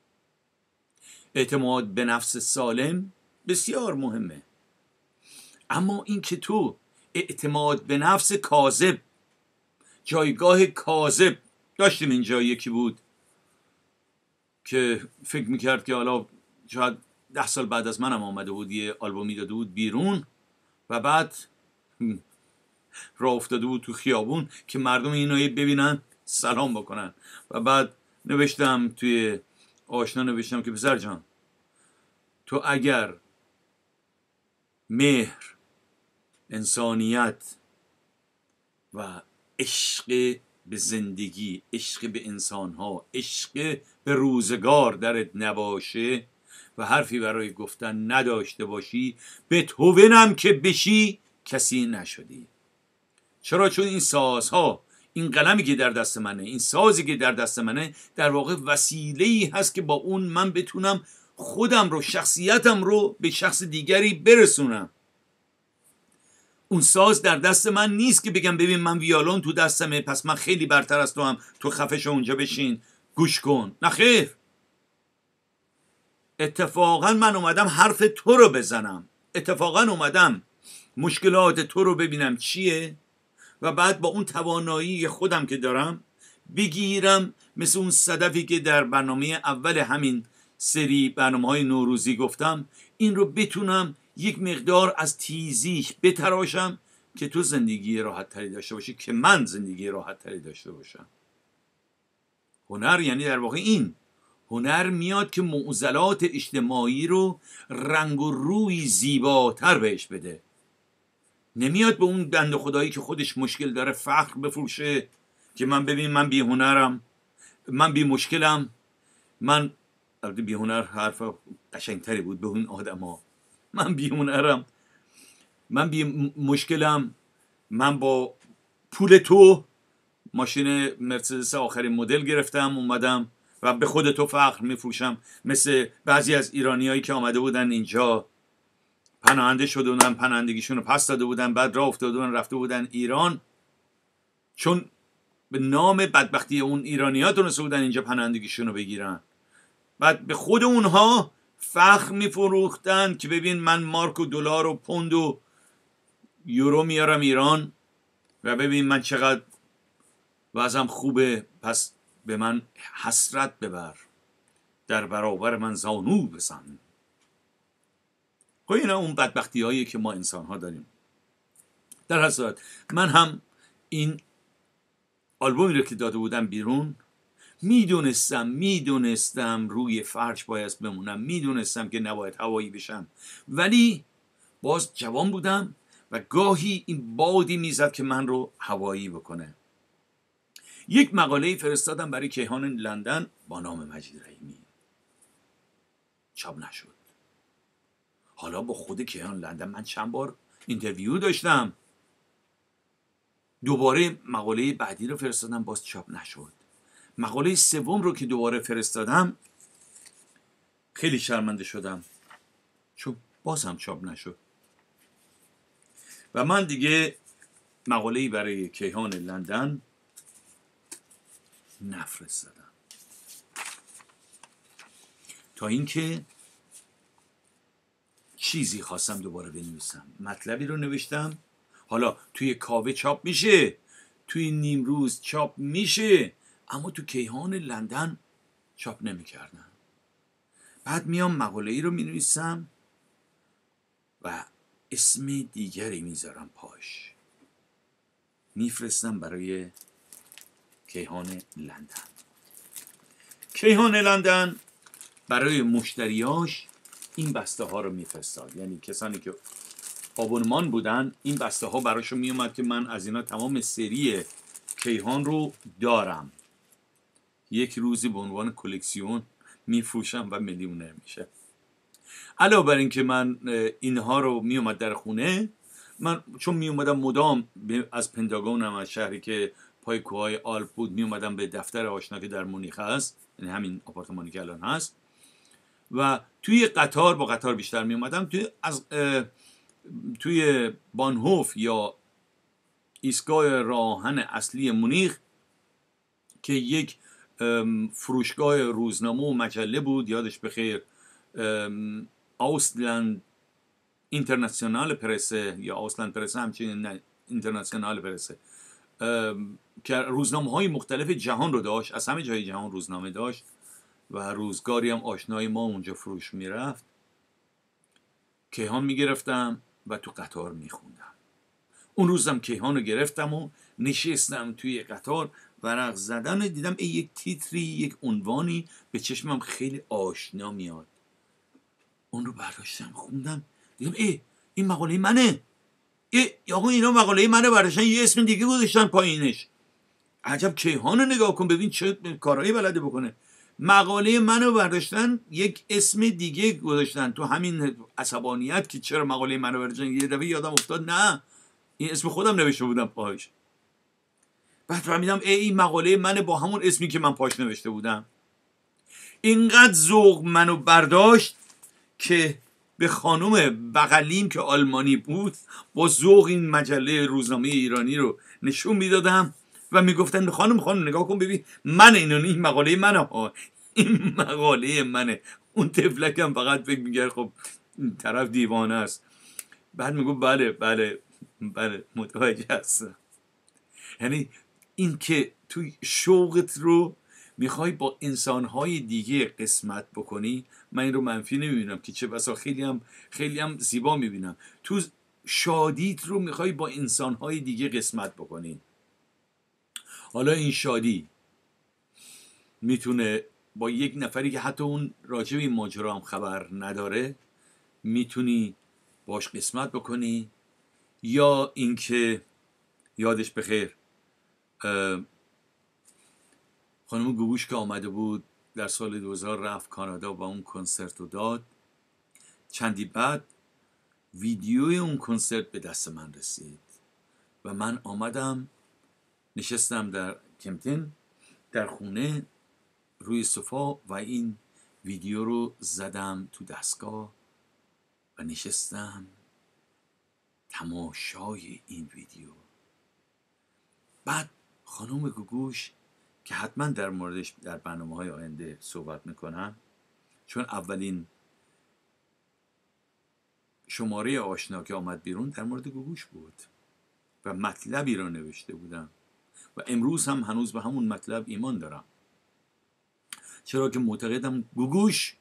اعتماد به نفس سالم بسیار مهمه. اما این که تو اعتماد به نفس کاذب، جایگاه کاذب داشتیم. اینجا یکی بود که فکر میکرد که حالا شاید 10 سال بعد از منم آمده بود، یه آلبومی داده بود بیرون و بعد راه افتاده بود تو خیابون که مردم اینو ببینن سلام بکنن. و بعد نوشتم توی آشنا، نوشتم که پسر جان، تو اگر مهر، انسانیت و عشق به زندگی، عشق به انسانها، عشق به روزگار درت نباشه و حرفی برای گفتن نداشته باشی، به توونم که بشی کسی نشدی. چرا؟ چون این سازها، این قلمی که در دست منه، این سازی که در دست منه، در واقع وسیله‌ای هست که با اون من بتونم خودم رو، شخصیتم رو به شخص دیگری برسونم. اون ساز در دست من نیست که بگم ببین من ویولون تو دستمه پس من خیلی برتر از تو هم، تو خفه شو اونجا بشین گوش کن. نه خیر، اتفاقا من اومدم حرف تو رو بزنم، اتفاقا اومدم مشکلات تو رو ببینم چیه و بعد با اون توانایی خودم که دارم بگیرم، مثل اون صدفی که در برنامه اول همین سری برنامه‌های نوروزی گفتم، این رو بتونم یک مقدار از تیزیش بتراشم که تو زندگی راحت تری داشته باشی، که من زندگی راحت تری داشته باشم. هنر یعنی در واقع این هنر میاد که معضلات اجتماعی رو رنگ و روی زیباتر بهش بده. نمیاد به اون بنده خدایی که خودش مشکل داره فخر بفروشه که من ببین من بی هنرم، من بی مشکلم. من بی هنر حرف قشنگتری بود به اون آدما. من بی هنرم، من بی مشکلم، من با پول تو ماشین مرسدس آخرین مدل گرفتم اومدم و به خود تو فخر میفروشم. مثل بعضی از ایرانیایی که آمده بودن اینجا پناهنده شده بودن، پناهندگیشون رو پس داده بودن، بعد راه افتاده بودن رفته بودن ایران، چون به نام بدبختی اون ایرانی‌ها تونسته بودن اینجا پناهندگیشون رو بگیرن. بعد به خود اونها فخر میفروختن که ببین من مارک و دلار و پوند و یورو میارم ایران و ببین من چقدر وضعم خوبه، پس به من حسرت ببر، در برابر من زانو بزن. خب اینا اون بدبختی هایی که ما انسان ها داریم. در هر صورت من هم این آلبومی رو که داده بودم بیرون میدونستم روی فرش باید بمونم، میدونستم که نباید هوایی بشم، ولی باز جوان بودم و گاهی این بادی میزد که من رو هوایی بکنه. یک مقاله فرستادم برای کیهان لندن با نام مجید رحیمی، چاپ نشد. حالا با خود کیهان لندن من چند بار اینترویو داشتم، دوباره مقاله بعدی رو فرستادم باز چاپ نشد. مقاله سوم رو که دوباره فرستادم خیلی شرمنده شدم چون باز هم چاپ نشد و من دیگه مقاله‌ای برای کیهان لندن نفرستادم. تا اینکه چیزی خواستم دوباره بنویسم، مطلبی رو نوشتم، حالا توی کاوه چاپ میشه، توی نیمروز چاپ میشه، اما تو کیهان لندن چاپ نمیکردن. بعد میام مقاله‌ای رو مینویسم و اسم دیگری میذارم پاش، میفرستم برای کیهان لندن. کیهان لندن برای مشتریاش این بسته ها رو میفرستاد، یعنی کسانی که آبونمان بودن این بسته ها براشون میومد که من از اینا تمام سری کیهان رو دارم، یک روزی به عنوان کلکسیون میفروشم و میلیونر میشه. علاوه بر این که من اینها رو میومد در خونه، من چون میومدم مدام از پنتاگونم، از شهری که پای کوههای آلپ بود، میومدم به دفتر آشنا که در مونیخ هست، یعنی همین آپارتمانی که الان هست، و توی قطار با قطار بیشتر میومدم توی بانهوف یا ایستگاه راهن اصلی مونیخ که یک فروشگاه روزنامه و مجله بود، یادش بخیر، آوسلند اینترنشنال پرسه یا آوسلند پرسه، همچنین اینترنشنال پرسه، که روزنامه های مختلف جهان رو داشت، از همه جای جهان روزنامه داشت و روزگاری هم آشنای ما اونجا فروش میرفت. کیهان میگرفتم و تو قطار میخوندم. اون روزم کیهان رو گرفتم و نشستم توی قطار ورق زدن، دیدم یک تیتری، یک عنوانی به چشمم خیلی آشنا میاد. اون رو برداشتم خوندم، دیدم این مقاله منه. آقا اینا مقاله منه، برداشتن یه اسم دیگه گذاشتن پایینش. عجب کیهان رو نگاه کن ببین چه کارهایی بلده بکنه. مقاله منو برداشتن یک اسم دیگه گذاشتن. تو همین عصبانیت که چرا مقاله منو برداشتن، یه دفعه یادم افتاد نه این اسم خودم نوشته بودم پاش. بعد فهمیدم این مقاله منه با همون اسمی که من پاش نوشته بودم. اینقدر ذوق منو برداشت که به خانم بغلیم که آلمانی بود با ذوق این مجله روزنامه ایرانی رو نشون میدادم و میگفتن خانم نگاه کن ببین من این مقاله منه، این مقاله منه. اون تفلکم فقط فکر میگه خب این طرف دیوانه است. بعد میگو بله متوجه هستم. یعنی این که توی شوقت رو میخوای با انسانهای دیگه قسمت بکنی، من این رو منفی نمیبینم، که چه بسا خیلی هم زیبا میبینم. تو شادیت رو میخوای با انسانهای دیگه قسمت بکنی. حالا این شادی میتونه با یک نفری که حتی اون راجع به این ماجرا هم خبر نداره میتونی باش قسمت بکنی، یا اینکه یادش بخیر خانم گوگوش که آمده بود در سال 2000 رفت کانادا و اون کنسرت رو داد. چندی بعد ویدیوی اون کنسرت به دست من رسید و من آمدم نشستم در کمپتون در خونه روی صفا و این ویدیو رو زدم تو دستگاه و نشستم تماشای این ویدیو. بعد خانم گوگوش که حتما در موردش در برنامه‌های آینده صحبت میکنم، چون اولین شماره آشنا که آمد بیرون در مورد گوگوش بود و مطلبی رو نوشته بودم و امروز هم هنوز به همون مطلب ایمان دارم، چرا که معتقدم گوگوش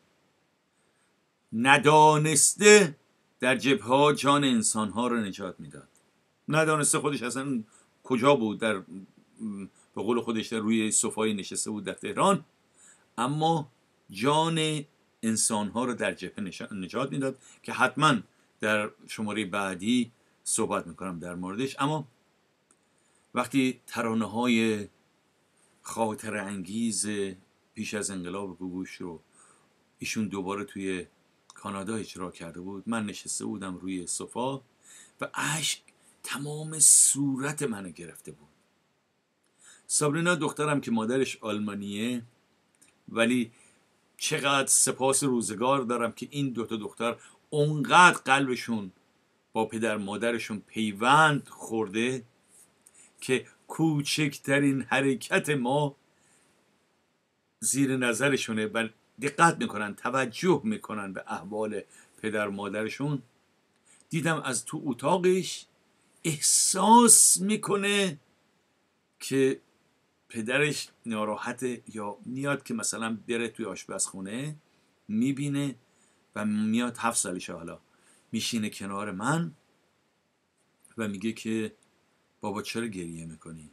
ندانسته در جبهه‌ها جان انسانها رو نجات میداد. ندانسته خودش اصلا کجا بود، در به قول خودش در روی صفایی نشسته بود در تهران، اما جان انسانها رو در جبهه نجات میداد که حتما در شماره بعدی صحبت میکنم در موردش. اما وقتی ترانه‌های خاطر انگیز پیش از انقلاب گوگوش رو ایشون دوباره توی کانادا اجرا کرده بود، من نشسته بودم روی صفا و اشک تمام صورت منو گرفته بود. سابرینا دخترم که مادرش آلمانیه، ولی چقدر سپاس روزگار دارم که این دوتا دختر اونقدر قلبشون با پدر مادرشون پیوند خورده که کوچکترین حرکت ما زیر نظرشونه و دقت میکنن، توجه میکنن به احوال پدر مادرشون. دیدم از تو اتاقش احساس میکنه که پدرش ناراحته یا میاد که مثلا بره توی آشپزخونه، میبینه و میاد 7 سالشه حالا، میشینه کنار من و میگه که بابا چرا گریه میکنی؟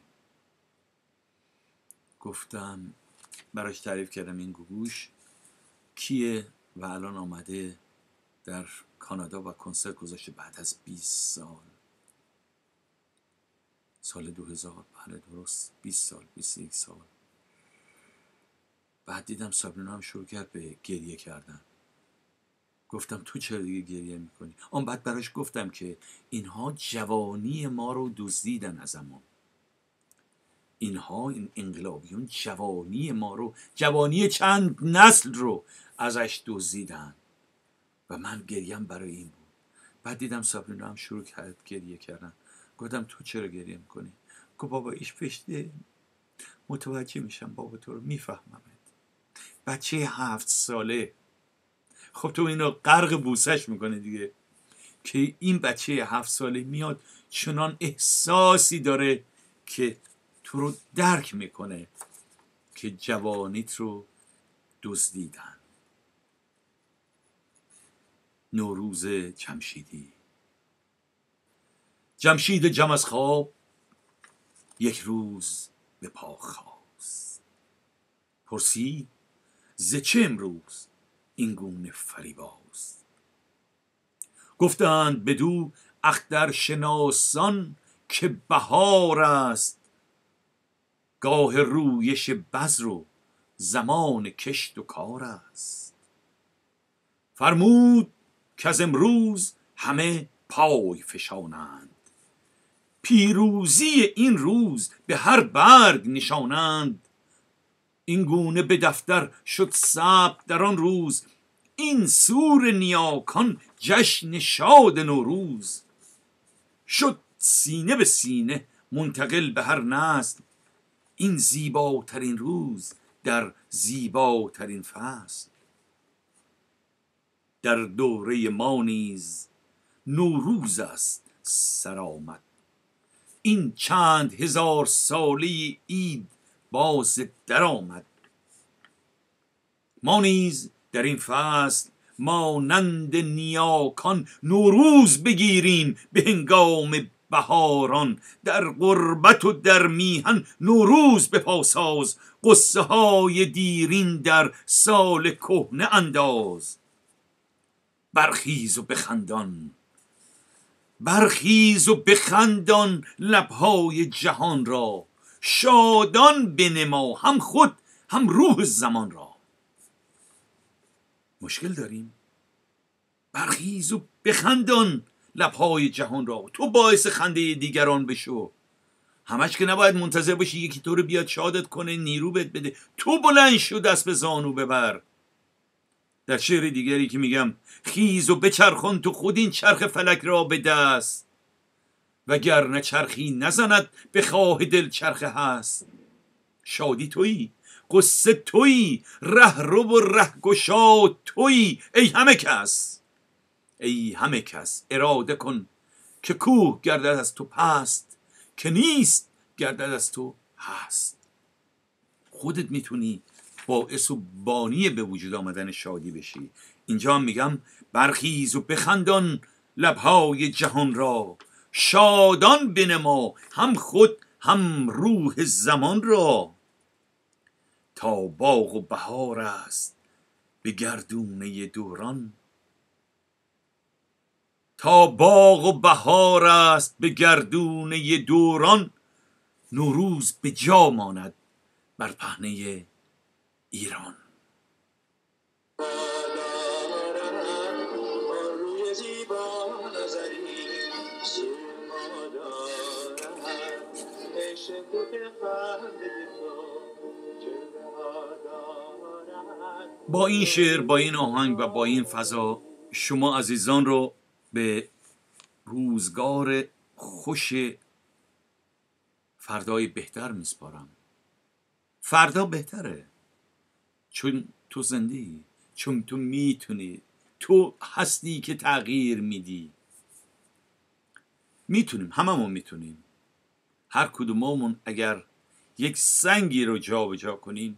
گفتم براش تعریف کردم این گوگوش کیه و الان آمده در کانادا و کنسرت گذاشته بعد از 20 سال 2000. بله درست 20 سال 21 سال. بعد دیدم سابرینا هم شروع کرد به گریه کردن. گفتم تو چرا دیگه گریه میکنی؟ بعد براش گفتم که اینها جوانی ما رو دزدیدن ازمون، اینها این انقلابیون جوانی ما رو، جوانی چند نسل رو ازش دزدیدن و من گریم برای این بود. بعد دیدم سابرینا هم شروع کرد گریه کردن. گفتم تو چرا گریه میکنی؟ گفت بابا ایش پشته متوجه میشم، بابا تو رو میفهممت، بچه 7 ساله. خب تو اینو غرق بوسش میکنه دیگه، که این بچه 7 ساله میاد چنان احساسی داره که تو رو درک میکنه که جوانیت رو دزدیدن. نوروز جمشیدی. جمشید جم از خواب یک روز به پا خاست، پرسید ز چه امروز این گونه فریباز؟ گفتند بدو اختر شناسان که بهار است، گاه رویش بذر و زمان کشت و کار است. فرمود که از امروز همه پای فشانند، پیروزی این روز به هر برگ نشانند. این گونه به دفتر شد ثبت در آن روز، این سور نیاکان جشن شاد نوروز. شد سینه به سینه منتقل به هر نسل، این زیباترین روز در زیباترین فصل. در دوره ما نیز نوروز است سرآمد، این چند هزار ساله عید باز در آمد. ما نیز در این فصل مانند نیاکان نوروز بگیریم به هنگام بهاران. در غربت و در میهن نوروز بپاساز، قصه های دیرین در سال کهنه انداز. برخیز و بخندان، برخیز و بخندان لبهای جهان را، شادان بنما هم خود هم روح زمان را. مشکل داریم؟ برخیز و بخندان لبهای جهان را، تو باعث خنده دیگران بشو. همش که نباید منتظر باشی یکی تو رو بیاد شادت کنه، نیرو بهت بده. تو بلند شو، دست به زانو ببر. در شعر دیگری که میگم خیز و بچرخان تو خود این چرخ فلک را به دست، وگرنه چرخی نزند به خواه دل چرخه هست. شادی تویی، قصه تویی، ره رو و ره گشا تویی. ای همه کس، ای همه کس اراده کن که کوه گردد از تو پست، که نیست گردد از تو هست. خودت میتونی باعث و بانی به وجود آمدن شادی بشی. اینجا هم میگم برخیز و بخندان لبهای جهان را، شادان بنما هم خود هم روح زمان را. تا باغ و بهار است به گردونه دوران، تا باغ و بهار است به گردونه دوران. نوروز به جا ماند بر پهنه ایران. روی زیبا نظری سیما دارد، عشق تو که خنده تو جلوه دارد. با این شعر، با این آهنگ و با این فضا شما عزیزان رو به روزگار خوش فردای بهتر میسپارم. فردا بهتره، چون تو زنده‌ای، چون تو میتونی، تو هستی که تغییر میدی. میتونیم، هممون میتونیم. هر کدوممون اگر یک سنگی رو جابجا کنیم،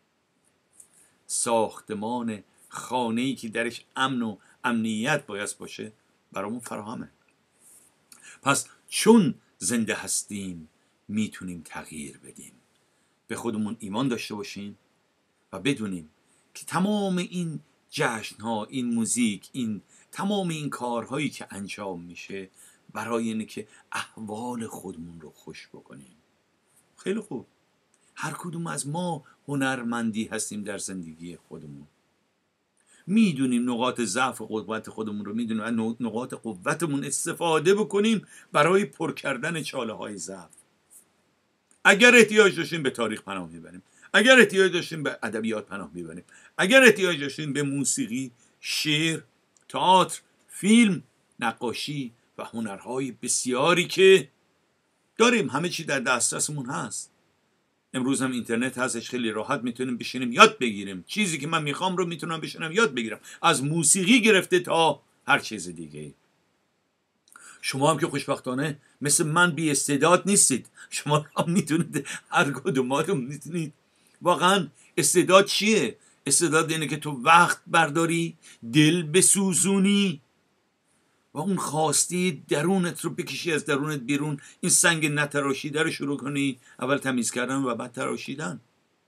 ساختمان خانه‌ای که درش امن و امنیت باید باشه برامون فراهمه. پس چون زنده هستیم میتونیم تغییر بدیم. به خودمون ایمان داشته باشیم و بدونیم که تمام این جشن‌ها، این موزیک، این تمام این کارهایی که انجام میشه برای اینه که احوال خودمون رو خوش بکنیم. خیلی خوب، هر کدوم از ما هنرمندی هستیم در زندگی خودمون. میدونیم نقاط ضعف و قوت خودمون رو میدونیم و نقاط قوتمون استفاده بکنیم برای پر کردن چاله های ضعف. اگر احتیاج داشتیم به تاریخ پناه میبریم، اگر احتیاج داشتیم به ادبیات پناه میبریم، اگر احتیاج داشتیم به موسیقی، شعر، تئاتر، فیلم، نقاشی و هنرهای بسیاری که داریم. همه چی در دسترسمون هست. امروز هم اینترنت هستش، خیلی راحت میتونیم بشینیم یاد بگیریم. چیزی که من میخوام رو میتونم بشینم یاد بگیرم، از موسیقی گرفته تا هر چیز دیگه. شما هم که خوشبختانه مثل من بی استعداد نیستید. شما هم میتونید، هر کدوماتون میتونید. واقعا استعداد چیه؟ استعداد اینه که تو وقت برداری، دل بسوزونی و اون خواستی درونت رو بکشی از درونت بیرون. این سنگ نتراشیده رو شروع کنی اول تمیز کردن و بعد تراشیدن.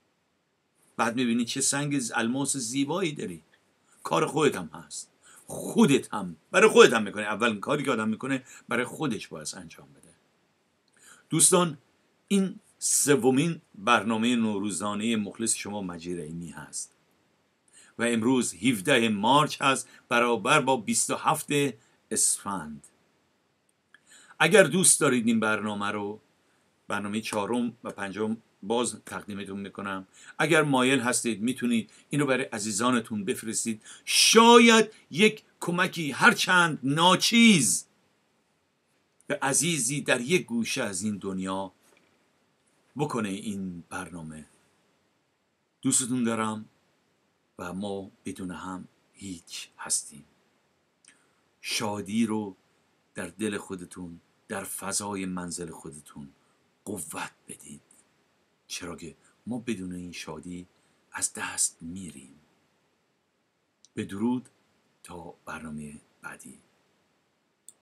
بعد میبینی چه سنگ الماس زیبایی داری. کار خودت هم هست، خودت هم برای خودت هم میکنه. اول کاری که آدم میکنه برای خودش باید انجام بده. دوستان، این سومین برنامه نوروزانه مخلص شما مجید رحیمی هست و امروز 17 مارچ هست، برابر با 27 اسفند. اگر دوست دارید این برنامه رو، برنامه 4 و 5 باز تقدیمتون میکنم. اگر مایل هستید میتونید اینو برای عزیزانتون بفرستید. شاید یک کمکی هرچند ناچیز به عزیزی در یک گوشه از این دنیا بکنه این برنامه. دوستتون دارم و ما بدون هم هیچ هستیم. شادی رو در دل خودتون، در فضای منزل خودتون قوت بدید، چرا که ما بدون این شادی از دست میریم. به درود تا برنامه بعدی.